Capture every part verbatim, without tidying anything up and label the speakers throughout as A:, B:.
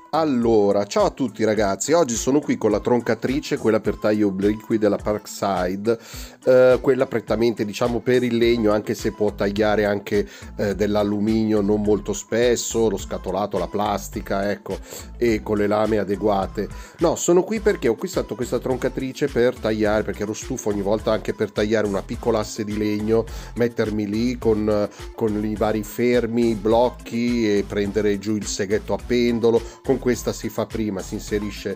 A: Allora, ciao a tutti ragazzi, oggi sono qui con la troncatrice, quella per taglio obliqui della Parkside, eh, quella prettamente diciamo per il legno, anche se può tagliare anche eh, dell'alluminio non molto spesso, lo scatolato, la plastica, ecco, e con le lame adeguate. No, sono qui perché ho acquistato questa troncatrice per tagliare, perché ero stufo ogni volta anche per tagliare una piccola asse di legno, mettermi lì con, con i vari fermi, blocchi e prendere giù il seghetto a pendolo. Con questa si fa prima, si inserisce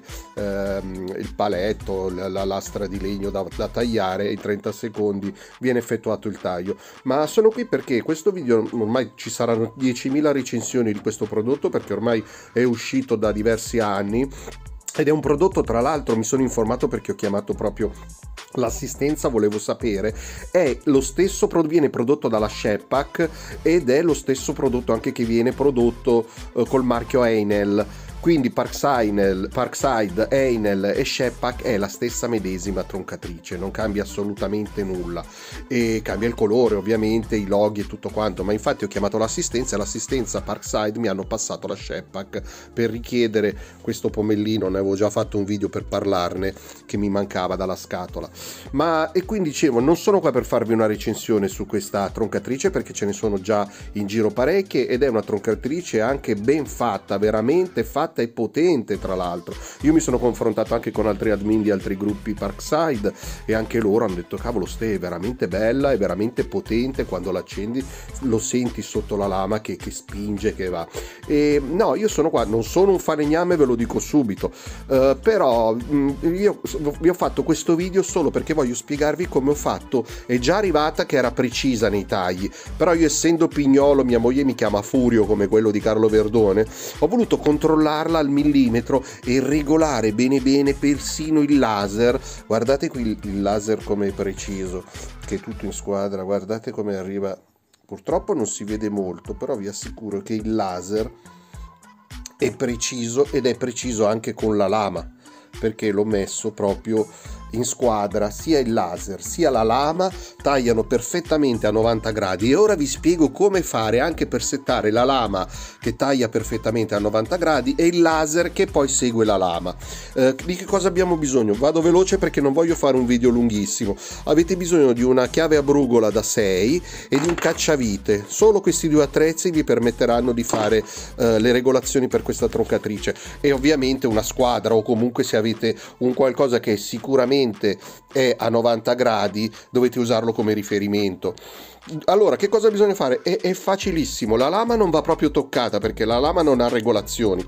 A: ehm, il paletto, la, la lastra di legno da, da tagliare e in trenta secondi viene effettuato il taglio. Ma sono qui perché questo video, ormai ci saranno diecimila recensioni di questo prodotto, perché ormai è uscito da diversi anni ed è un prodotto, tra l'altro mi sono informato perché ho chiamato proprio l'assistenza, volevo sapere, è lo stesso, viene prodotto dalla Shepak ed è lo stesso prodotto anche che viene prodotto eh, col marchio Heinel. Quindi Parkside, Parkside, Heinel e Shepak è la stessa medesima troncatrice, non cambia assolutamente nulla, e cambia il colore ovviamente, i loghi e tutto quanto, ma infatti ho chiamato l'assistenza e l'assistenza Parkside mi hanno passato la Shepak per richiedere questo pomellino, ne avevo già fatto un video per parlarne che mi mancava dalla scatola. Ma e quindi dicevo, non sono qua per farvi una recensione su questa troncatrice perché ce ne sono già in giro parecchie ed è una troncatrice anche ben fatta, veramente fatta e potente. Tra l'altro io mi sono confrontato anche con altri admin di altri gruppi Parkside e anche loro hanno detto cavolo, ste è veramente bella, è veramente potente, quando l'accendi lo senti sotto la lama che, che spinge, che va. E no, io sono qua, non sono un falegname, ve lo dico subito, uh, però mh, io vi ho fatto questo video solo perché voglio spiegarvi come ho fatto. È già arrivata che era precisa nei tagli, però io essendo pignolo, mia moglie mi chiama Furio come quello di Carlo Verdone, ho voluto controllare al millimetro e regolare bene bene persino il laser. Guardate qui il laser come è preciso, che è tutto in squadra, guardate come arriva. Purtroppo non si vede molto, però vi assicuro che il laser è preciso ed è preciso anche con la lama, perché l'ho messo proprio in squadra. Sia il laser sia la lama tagliano perfettamente a novanta gradi e ora vi spiego come fare anche per settare la lama che taglia perfettamente a novanta gradi e il laser che poi segue la lama. Eh, di che cosa abbiamo bisogno? Vado veloce perché non voglio fare un video lunghissimo. Avete bisogno di una chiave a brugola da sei e di un cacciavite. Solo questi due attrezzi vi permetteranno di fare eh, le regolazioni per questa troncatrice, e ovviamente una squadra, o comunque se avete un qualcosa che sicuramente è a novanta gradi dovete usarlo come riferimento. Allora, che cosa bisogna fare? È, è facilissimo, la lama non va proprio toccata perché la lama non ha regolazioni,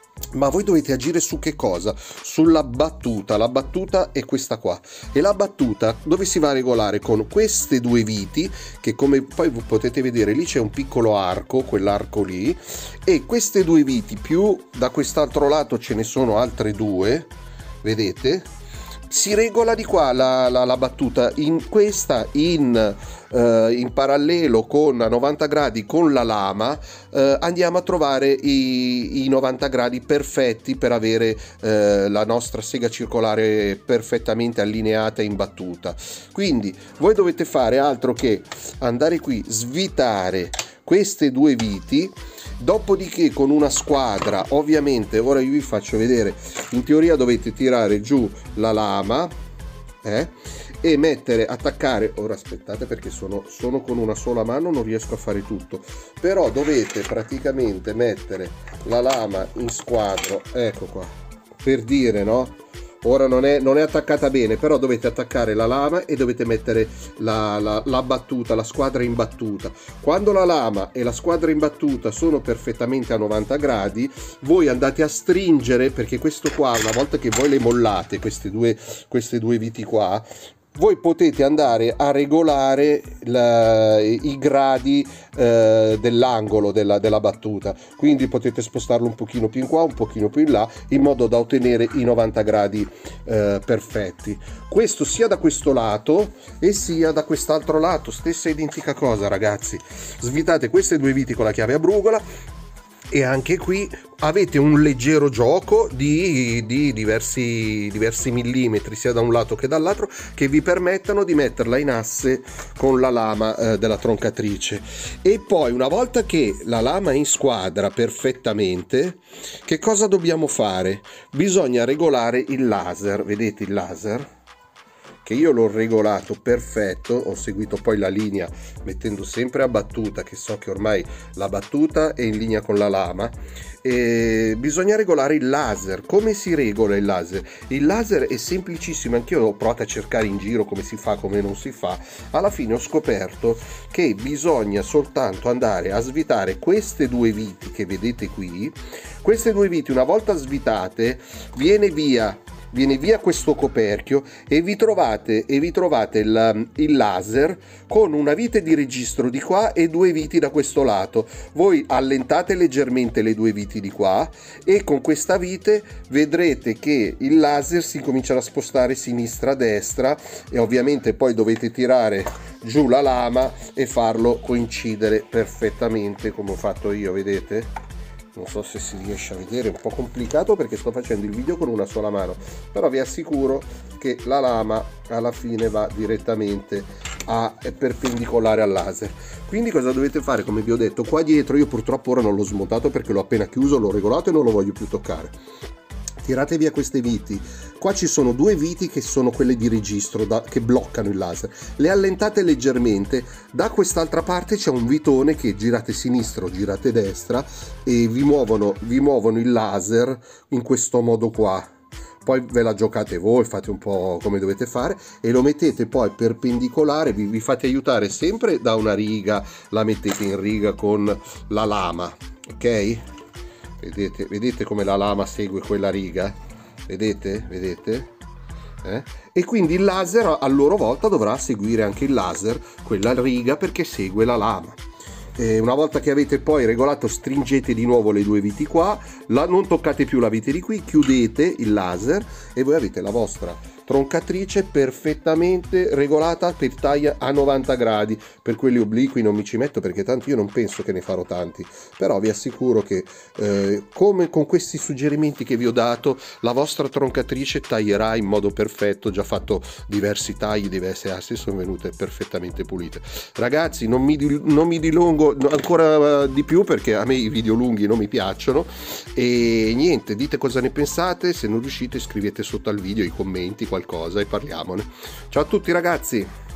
A: ma voi dovete agire su che cosa? Sulla battuta. La battuta è questa qua, e la battuta dove si va a regolare con queste due viti che, come poi potete vedere, lì c'è un piccolo arco, quell'arco lì, e queste due viti più da quest'altro lato ce ne sono altre due, vedete? Si regola di qua la, la, la battuta, in questa in, eh, in parallelo con a novanta gradi con la lama, eh, andiamo a trovare i, i novanta gradi perfetti per avere eh, la nostra sega circolare perfettamente allineata e in battuta. Quindi voi dovete fare altro che andare qui, svitare queste due viti, dopodiché con una squadra, ovviamente ora io vi faccio vedere, in teoria dovete tirare giù la lama eh, e mettere, attaccare, ora aspettate perché sono, sono con una sola mano, non riesco a fare tutto, però dovete praticamente mettere la lama in squadro, ecco qua, per dire, no? Ora non è, non è attaccata bene, però dovete attaccare la lama e dovete mettere la, la, la battuta, la squadra in battuta. Quando la lama e la squadra in battuta sono perfettamente a novanta gradi, voi andate a stringere, perché questo qua, una volta che voi le mollate, queste due, queste due viti qua, voi potete andare a regolare la, i gradi eh, dell'angolo della, della battuta, quindi potete spostarlo un pochino più in qua, un pochino più in là, in modo da ottenere i novanta gradi eh, perfetti. Questo sia da questo lato e sia da quest'altro lato, stessa identica cosa ragazzi. Svitate queste due viti con la chiave a brugola, E anche qui avete un leggero gioco di, di diversi, diversi millimetri sia da un lato che dall'altro, che vi permettano di metterla in asse con la lama eh, della troncatrice. E poi, una volta che la lama è in squadra perfettamente, che cosa dobbiamo fare? Bisogna regolare il laser. Vedete il laser? Che io l'ho regolato perfetto, ho seguito poi la linea mettendo sempre a battuta, che so che ormai la battuta è in linea con la lama, e bisogna regolare il laser. Come si regola il laser? Il laser è semplicissimo, anch'io ho provato a cercare in giro come si fa, come non si fa. Alla fine ho scoperto che bisogna soltanto andare a svitare queste due viti che vedete qui. Queste due viti, una volta svitate, viene via viene via questo coperchio e vi trovate, e vi trovate il, il laser con una vite di registro di qua e due viti da questo lato. Voi allentate leggermente le due viti di qua e con questa vite vedrete che il laser si comincerà a spostare sinistra destra, e ovviamente poi dovete tirare giù la lama e farlo coincidere perfettamente come ho fatto io, vedete? Non so se si riesce a vedere, è un po' complicato perché sto facendo il video con una sola mano, però vi assicuro che la lama alla fine va direttamente a è perpendicolare al laser. Quindi cosa dovete fare? Come vi ho detto, qua dietro io purtroppo ora non l'ho smontato perché l'ho appena chiuso, l'ho regolato e non lo voglio più toccare. Tirate via queste viti. Qua ci sono due viti che sono quelle di registro da, che bloccano il laser. Le allentate leggermente. Da quest'altra parte c'è un vitone che girate sinistra o girate destra e vi muovono, vi muovono il laser in questo modo qua. Poi ve la giocate voi, fate un po' come dovete fare e lo mettete poi perpendicolare, vi, vi fate aiutare sempre da una riga, la mettete in riga con la lama, ok? Vedete, vedete come la lama segue quella riga? Vedete? Vedete? Eh? E quindi il laser a loro volta dovrà seguire anche il laser quella riga perché segue la lama. E una volta che avete poi regolato, stringete di nuovo le due viti qua, la, non toccate più la vite di qui, chiudete il laser e voi avete la vostra troncatrice perfettamente regolata per taglia a novanta gradi. Per quelli obliqui non mi ci metto perché tanto io non penso che ne farò tanti, però vi assicuro che eh, come con questi suggerimenti che vi ho dato, la vostra troncatrice taglierà in modo perfetto. Ho già fatto diversi tagli, diverse assi, sono venute perfettamente pulite. Ragazzi, non mi, non mi dilungo ancora di più perché a me i video lunghi non mi piacciono, e niente, dite cosa ne pensate. Se non riuscite scrivete sotto al video i commenti qualcosa e parliamone. Ciao a tutti ragazzi.